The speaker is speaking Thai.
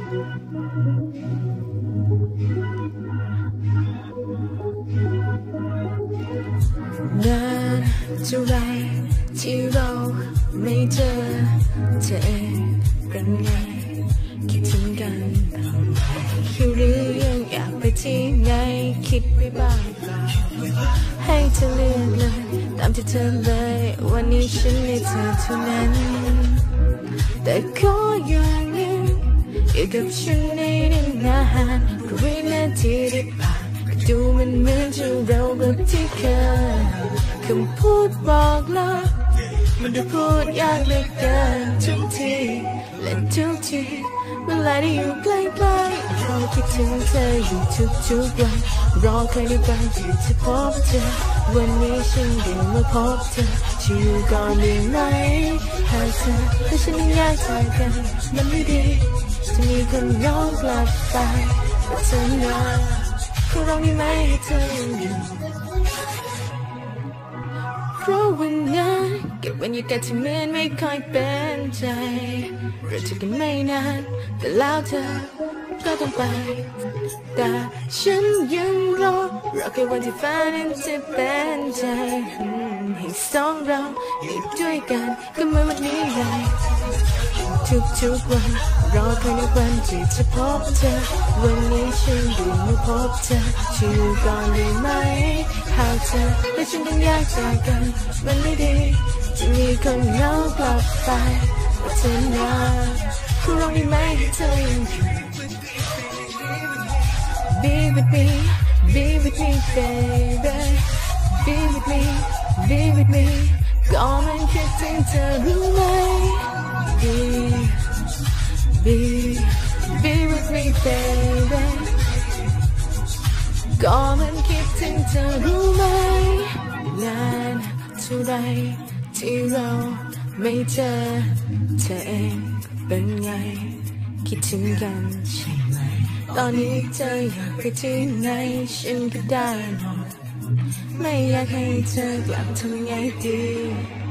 นานเท่าไรที่เราไม่เจอเธอเองเป็นไงคิดถึงกันคิดหรือยังอยากไปที่ไหนคิดไปบ้างให้เธอเลือกเลยตามที่เธอเลยวันนี้ฉันให้เธอเท่านั้นแต่ขออย่างหนึ่งอยู่กับฉันในนานๆก็วินาทีที่ผ่านก็ดูมันเหมือนจะเราแบบที่เคยคำพูดบอกลามันดูพูดยากเหลือเกินทุกทีและทุกทีเวลาที่อยู่ใกล้ๆเราคิดถึงเธออยู่ทุกวันรอใครในบางที่จะพบเธอวันนี้ฉันได้มาพบเธอจะอยู่ก่อนได้ไหมหากเธอและฉันยังอยากเจอกันมันไม่ดีจะมีคนย้อนกลับไปแต่เธอนาคือเราได้ไหมให้เธออยู่เพราะวันนั้นเก็บบรรยากาศที่เหมือนไม่ค่อยเป็นใจเราเจอกันไม่นานแต่แล้วเธอก็ต้องไปแต่ฉันยังรอแค่วันที่ฟ้านั้นจะเป็นใจให้สองเราอยู่ด้วยกันก็เหมือนวันนี้ไงทุกวันรอแค่ในวันที่จะพบเธอวันนี้ฉันได้มาพบเธอชื่อก่อนได้ไหมหากเธอและฉันต้องอยากจากกันมันไม่ดีจะมีคนเหงากลับไปแต่เธอนาคือร้องได้ไหมให้เธอยังอยู่ Be with me Be with me baby Be with me Be with me ก็มันคิดถึงเธอรู้ไหม Be with me baby ก็มันคิดถึงเธอรู้ไหมนานเท่าไรที่เราไม่เจอเธอเองเป็นไงคิดถึงกันใช่ไหมตอนนี้เธออยากไปที่ไหนฉันก็ได้หมดไม่อยากให้เธอกลับทำยังไงดี